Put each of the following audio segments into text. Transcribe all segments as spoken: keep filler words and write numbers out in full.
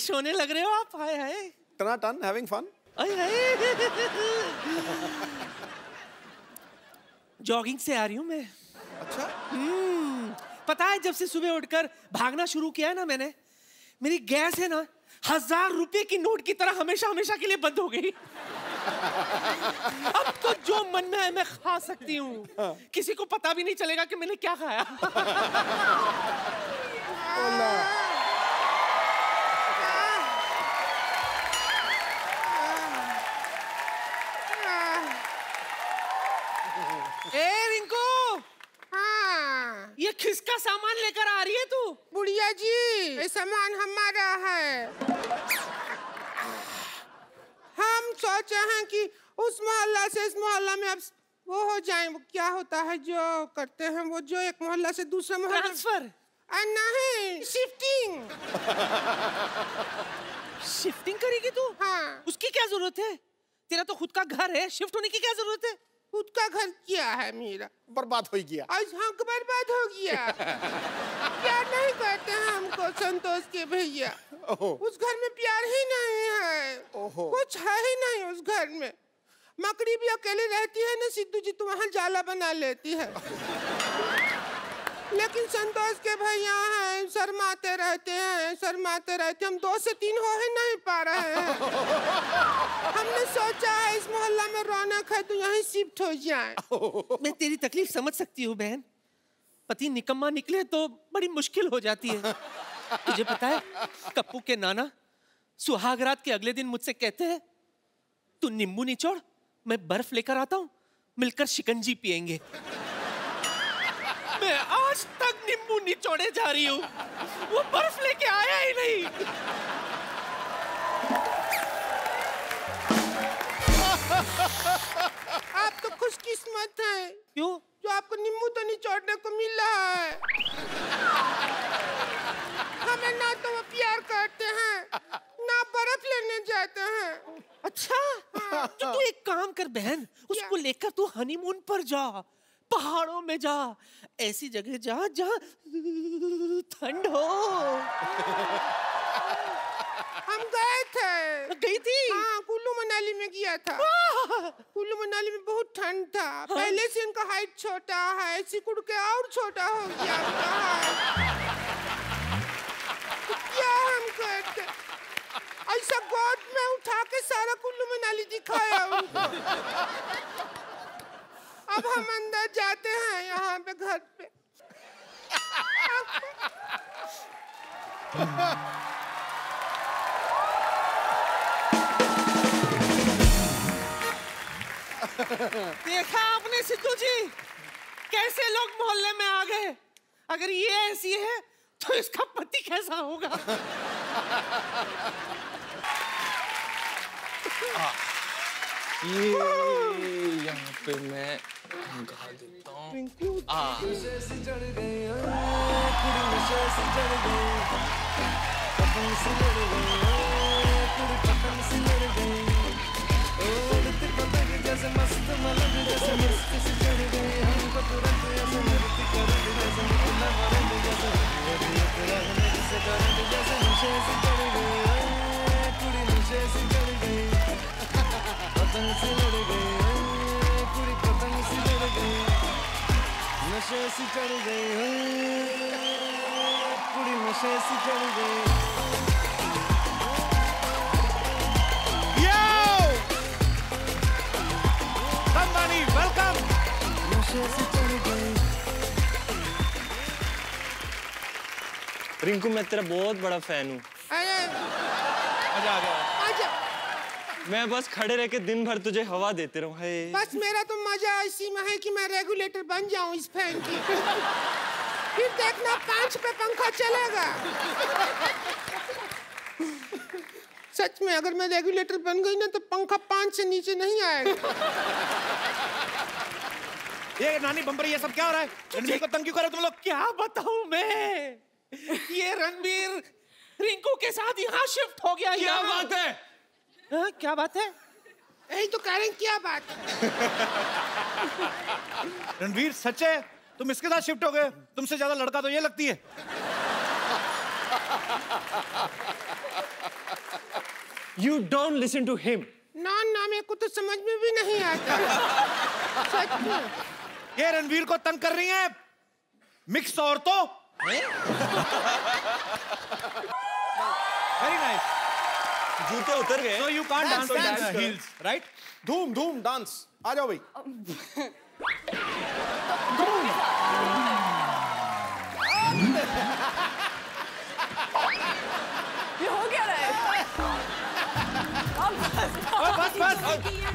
खुश होने लग रहे हो आप। Hi hi. टना टन, having fun. Hi hi. Jogging से आ रही हूँ मैं। अच्छा। हम्म, पता है जब से सुबह उठकर भागना शुरू किया है ना मैंने, मेरी गैस है ना हजार रुपए की नोट की तरह हमेशा हमेशा के लिए बंद हो गई। अब तो जो मन में है मैं खा सकती हूँ। हाँ। किसी को पता भी नहीं चलेगा कि मैंने क्या खाया। ए रिंकू। हाँ। ये किसका सामान लेकर आ रही है तू? बुढ़िया जी, ये सामान हमारा है। हम सोचे हैं कि उस मोहल्ला से इस मोहल्ला में अब वो हो जाए। वो क्या होता है जो करते हैं वो, जो एक मोहल्ला से दूसरे मोहल्ला। ट्रांसफर? नहीं, शिफ्टिंग। शिफ्टिंग करेगी तू? हाँ। उसकी क्या जरूरत है? तेरा तो खुद का घर है, शिफ्ट होने की क्या जरूरत है? खुद का घर क्या है मेरा? बर्बाद हो गया। आज हम बर्बाद हो गया। प्यार नहीं करते हैं हमको संतोष के भैया। उस घर में प्यार ही नहीं है। कुछ है ही नहीं उस घर में। मकड़ी भी अकेली रहती है ना सिद्धू जी, तो वहाँ जाला बना लेती है। लेकिन संतोष के भैया हैं, शर्माते रहते हैं, शर्माते रहते। हम दो से तीन हो ही नहीं पा रहे हैं। हमने सोचा है इस मोहल्ला में रौनक है तो यहीं शिफ्ट हो जाए। मैं तेरी तकलीफ समझ सकती हूँ बहन। पति निकम्मा निकले तो बड़ी मुश्किल हो जाती है। तुझे पता है कप्पू के नाना सुहागरात के अगले दिन मुझसे कहते हैं, तू नींबू निचोड़, मैं बर्फ लेकर आता हूँ, मिलकर शिकंजी पिएंगे। मैं आज तक नींबू निचोड़े जा रही हूँ, वो बर्फ लेके आया ही नहीं। आप तो खुशकिस्मत हैं। क्यों? जो आपको नींबू तो निचोड़ने को मिल रहा है। हमें ना तो वो प्यार करते हैं ना बर्फ लेने जाते हैं। अच्छा। हाँ। तो तू एक काम कर बहन, उसको लेकर तू हनीमून पर जा, पहाड़ों में जा, ऐसी जगह जा जहाँ ठंड हो। हम गए थे। गई थी? हाँ, कुल्लू मनाली में गया था। कुल्लू मनाली में बहुत ठंड था। हाँ? पहले से इनका हाइट छोटा है, सिकुड़ के और छोटा हो गया तो क्या हम करते? ऐसा गोद में उठा के सारा कुल्लू मनाली दिखाया उनको। अब हम अंदर जाते हैं यहाँ पे घर पे। देखा आपने सिद्धू जी, कैसे लोग मोहल्ले में आ गए। अगर ये ऐसी है तो इसका पति कैसा होगा? ये यहाँ पे मैं गा देता हूँ। जैसे मस्त मलंग जैसे मस्त से चढ़ गए हमको तुरंत ऐसे मस्ती कर जैसे निकला मरंग जैसे रहने जैसे करंट जैसे नशे से चढ़ गए कुड़ी नशे से चढ़ गई पतंग से लड़ गई कुड़ी पतंग से लड़ गई नशे से चढ़ गई कुड़ी नशे से चढ़ गई। वेलकम। रिंकू मैं तेरा बहुत बड़ा फैन हूँ। मजा आ गया। आजा। मैं बस खड़े रह के दिन भर तुझे हवा देते रहूँ। बस मेरा तो मजा इसी में है कि मैं रेगुलेटर बन जाऊँ इस फैन की। फिर देखना पांच पे पंखा चलेगा। सच में अगर मैं रेगुलेटर बन गई ना तो पंखा पांच से नीचे नहीं आएगा। ये नानी बम्पर ये सब क्या हो रहा है? रणवीर को तंग क्यों कर रहे हो तुम लोग? क्या बताऊं मैं? ये रणवीर रिंकू के साथ यहाँ शिफ्ट हो गया। क्या बात है? हाँ, क्या बात है? यही तो कह रहे हैं, क्या बात है? रणवीर सच है तुम इसके साथ शिफ्ट हो गए? तुमसे ज्यादा लड़का तो ये लगती है। You don't listen to him. ना ना मेरे को तो समझ में भी नहीं आता। सच में। ये रणवीर को तंग कर रही हैं मिक्स औरतों। Very nice. जूते उतर गए। So you can't dance, Dance, dance, dance. heels, right? धूम धूम डांस आ जाओ भाई। ये हो क्या रहा है? अब बस बस।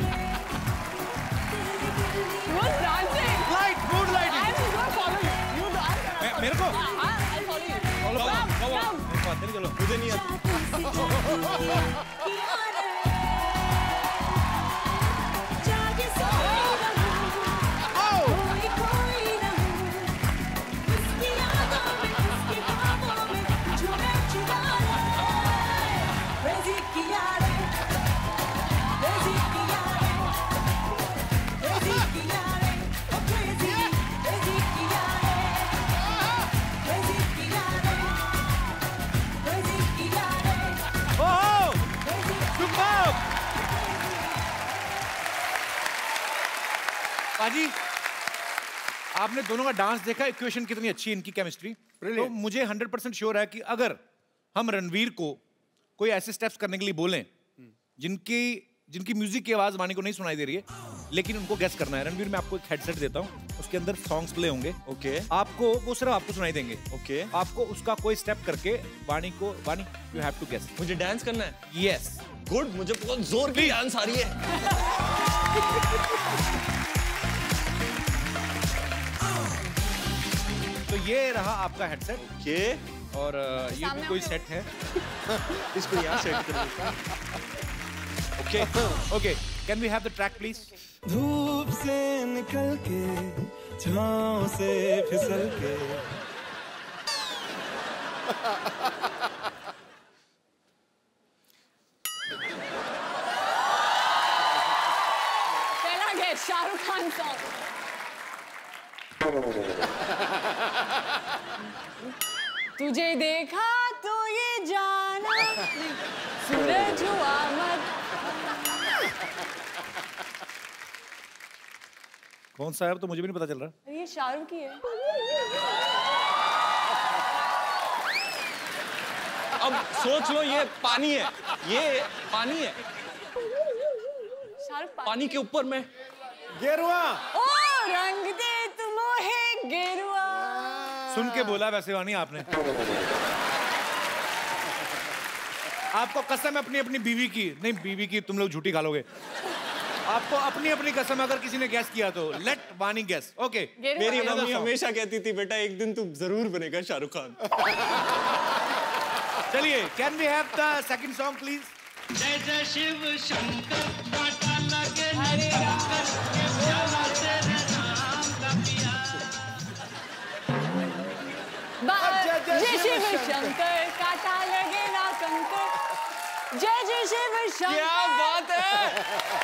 Who's dancing? Light, mood lighting. I'm just gonna follow you. You dance. मे- मेरे को? हाँ, I'll follow you. Follow, follow, Come, follow. come. मेरे को आते नहीं, चलो। मुझे नहीं आता। पाजी, आपने दोनों का डांस देखा, इक्वेशन कितनी अच्छी है इनकी केमिस्ट्री। तो मुझे हंड्रेड परसेंट श्योर है कि अगर हम रणवीर को कोई ऐसे स्टेप्स करने के लिए बोलें जिनकी जिनकी म्यूजिक की आवाज वानी को नहीं सुनाई दे रही है, लेकिन उनको गेस करना है। रणवीर, मैं आपको एक हेडसेट देता हूँ, उसके अंदर सॉन्ग्स प्ले होंगे। ओके। आपको वो सिर्फ आपको सुनाई देंगे। ओके। आपको उसका कोई स्टेप करके वानी को, Vani you have to guess. मुझे डांस करना है। यस। गुड, मुझे बहुत जोर की डांस आ रही है। तो ये रहा आपका हेडसेट। ओके। और अ, ये भी कोई सेट है। इसको यहाँ सेट कर देता हूँ। Okay okay, can we have the track please? धूप से निकल के, छांव से फिसल के। पहला गेट शाहरुख खान सॉन्ग। तुझे देखा तो ये जाना सूरज हुआ मत। कौन सा है तो मुझे भी नहीं पता चल रहा। ये शाहरुख की है। अब सोच लो, ये पानी है, ये पानी है। शाहरुख पानी के ऊपर में गेरुआ। ओ रंग दे तुम है गेरुआ। सुन के बोला वैसे वानी आपने। आपको कसम है अपनी अपनी बीवी की, नहीं बीवी की तुम लोग झूठी खा लोगे। आपको अपनी अपनी कसम, अगर किसी ने गैस किया तो लेट वानी गैस। ओके। मेरी मम्मी हमेशा कहती थी, बेटा एक दिन तू जरूर बनेगा शाहरुख खान। चलिए, can we have the second song please? जय जय शिव शंकर, कांटा लगे न कंकर, के प्याला तेरे नाम का पिया। जय शिव शंकर, कांटा लगे ना कंकर। जय जय शिव शंकर। क्या बात है।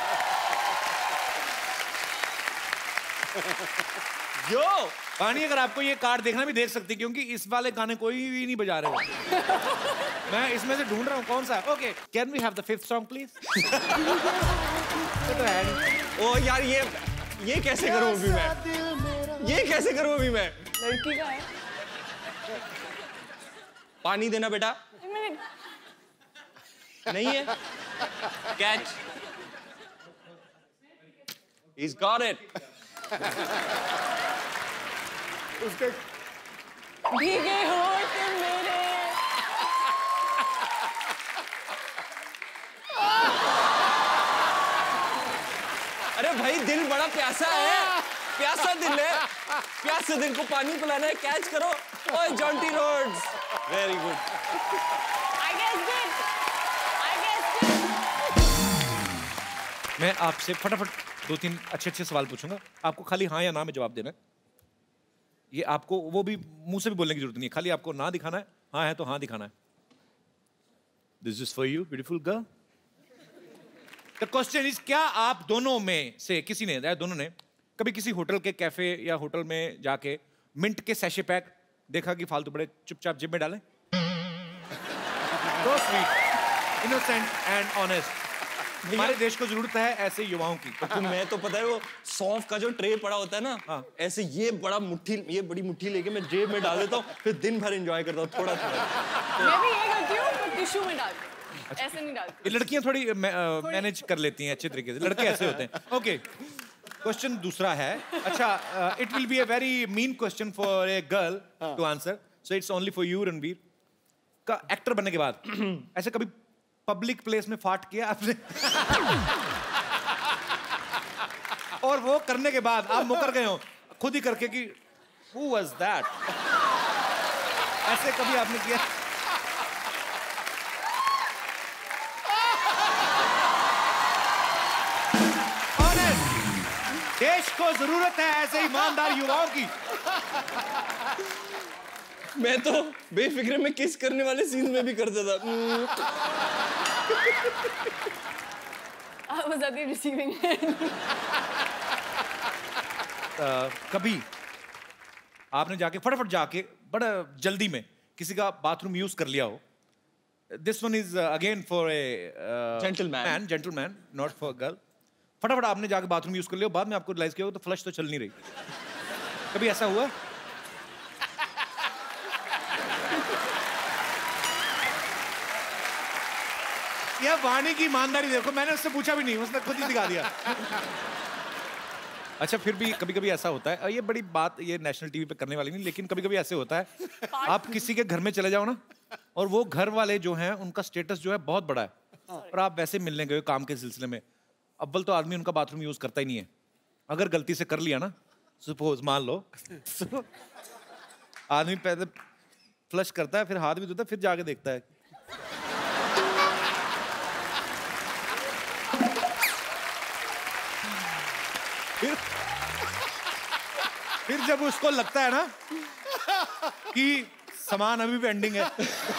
यो वानी, अगर आपको ये कार्ड देखना भी देख सकती, क्योंकि इस वाले गाने कोई भी नहीं बजा रहे। मैं इसमें से ढूंढ रहा हूँ कौन सा। Okay, can we have the fifth song please? ओ यार, ये ये कैसे करूं अभी मैं? ये कैसे करूं अभी मैं? लड़की का है। पानी देना बेटा। एक मिनट। नहीं है। कैच। He's got it. उसके भीगे होठ मेरे। अरे भाई, दिल बड़ा प्यासा है, प्यासा दिल है, प्यासे दिल को पानी पिलाना है। कैच करो। ओए Jonty Rhodes, very good. I guessed it. I guessed it. मैं आपसे फटाफट दो तीन अच्छे अच्छे सवाल पूछूंगा, आपको खाली हाँ या ना में जवाब देना है। ये आपको वो भी मुंह से भी बोलने की जरूरत नहीं है, खाली आपको ना दिखाना है, हाँ है तो हाँ दिखाना है। This is for you beautiful girl. The question is, क्या आप दोनों में से किसी ने, दोनों ने कभी किसी होटल के कैफे या होटल में जाके मिंट के सैशे पैक देखा कि फालतू बड़े चुपचाप जेब में डालें? So sweet, innocent and honest. हमारे देश को जरूरत है ऐसे युवाओं की। तो मैं तो पता है वो सौंफ का जो ट्रे पड़ा होता है ना, हाँ। ऐसे ये बड़ा मुट्ठी ये बड़ी मुट्ठी लेके मैं जेब में डाल देता हूँ, फिर दिन भर एंजॉय करता हूँ थोड़ा थोड़ा। मैं भी ये करती हूँ, पर टिश्यू में डालती हूँ, ऐसे नहीं डालती। ये लड़कियां थोड़ी मैनेज कर लेती हैं अच्छे तरीके से, लड़के ऐसे होते हैं। ओके, क्वेश्चन दूसरा है। अच्छा, it will be a very mean question for a girl to answer, so it's only for you Ranveer. का एक्टर बनने के बाद ऐसे कभी पब्लिक प्लेस में फाट किया आपने? और वो करने के बाद आप मुकर गए हो खुद ही करके कि who was that? ऐसे कभी आपने किया? Honest, देश को जरूरत है ऐसे ईमानदार युवाओं की। मैं तो बेफिक्रे में किस करने वाले सीन में भी करता था। I was at the receiving end. uh, कभी आपने जाके फटाफट जाके बड़ा जल्दी में किसी का बाथरूम यूज कर लिया हो। This one is again for a Gentleman. Gentleman, not for girl. फटाफट आपने जाके बाथरूम यूज कर लिया, बाद में आपको रियलाइज किया हो तो फ्लश तो चल नहीं रही। कभी ऐसा हुआ? यह वाणी की ईमानदारी देखो, मैंने उससे पूछा भी नहीं, उसने खुद ही दिखा दिया। अच्छा, फिर भी कभी कभी ऐसा होता है, और ये बड़ी बात ये नेशनल टीवी पे करने वाली नहीं, लेकिन कभी कभी ऐसे होता है आप किसी के घर में चले जाओ ना, और वो घर वाले जो हैं उनका स्टेटस जो है बहुत बड़ा है, और आप वैसे मिलने गए काम के सिलसिले में। अव्वल तो आदमी उनका बाथरूम यूज करता ही नहीं है। अगर गलती से कर लिया ना, सपोज मान लो आदमी पहले फ्लश करता है, फिर हाथ भी धोता है, फिर जाके देखता है। फिर फिर जब उसको लगता है ना कि सामान अभी भी पेंडिंग है,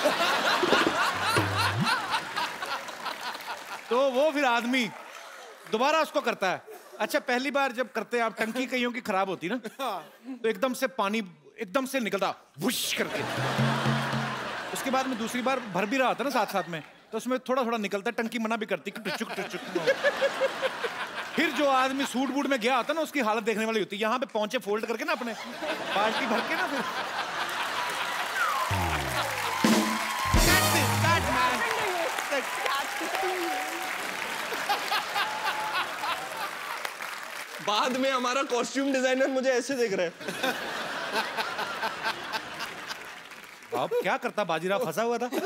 तो वो फिर आदमी दोबारा उसको करता है। अच्छा, पहली बार जब करते हैं आप, टंकी कईयों की खराब होती ना, तो एकदम से पानी एकदम से निकलता वुश करके। उसके बाद में दूसरी बार भर भी रहा था ना साथ साथ में, तो उसमें थोड़ा थोड़ा निकलता है, टंकी मना भी करती कि टुचुक टुचुक। फिर जो आदमी सूट बूट में गया होता ना, उसकी हालत देखने वाली होती है। यहाँ पे पहुंचे फोल्ड करके ना अपने बाल्टी भर के ना, फिर बाद में हमारा कॉस्ट्यूम डिजाइनर मुझे ऐसे देख रहा है। अब क्या करता, बाजीराव फंसा हुआ था।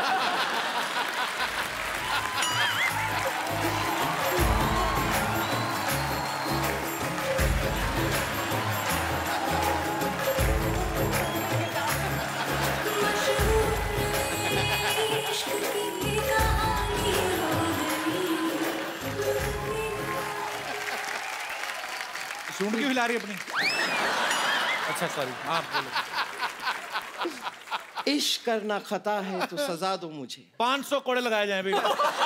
सूंड क्यों हिला रही अपनी? अच्छा सॉरी, हाँ बोलो। इश्क करना खता है तो सजा दो मुझे। पाँच सौ कोड़े लगाए जाएं भाई।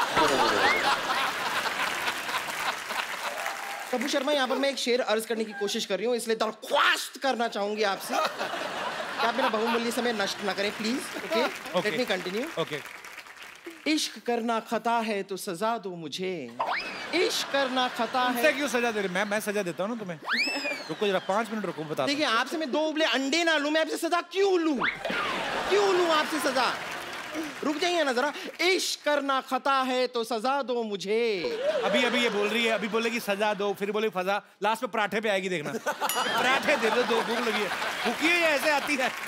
कपूर शर्मा, यहाँ पर मैं एक शेर अर्ज करने की कोशिश कर रही हूँ, इसलिए दरख्वास्त करना चाहूंगी आपसे कि आप मेरा बहुमूल्य समय नष्ट ना करें please. Okay, let me continue. Okay. इश्क करना खता है तो सजा दो मुझे, इश्क करना खता है। क्यों सजा दे रहे? मैं मैं सजा देता हूँ ना तुम्हें। रुको जरा, पांच मिनट रुको, बता। देखिए, आपसे मैं दो उबले अंडे ना लूं, मैं आपसे सजा क्यों लूं? क्यों लूं आपसे सजा? रुक जाइए ना जरा। इश्क करना खता है तो सजा दो मुझे। अभी अभी ये बोल रही है, अभी बोलेगी सजा दो, फिर बोले फजा, लास्ट में पराठे पे आएगी, देखना। पराठे दे दो, दो भूख लगी है, भूखी है, ऐसे आती है।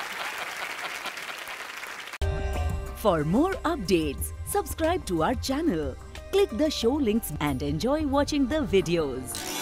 For more updates, subscribe to our channel, click the show links and enjoy watching the videos.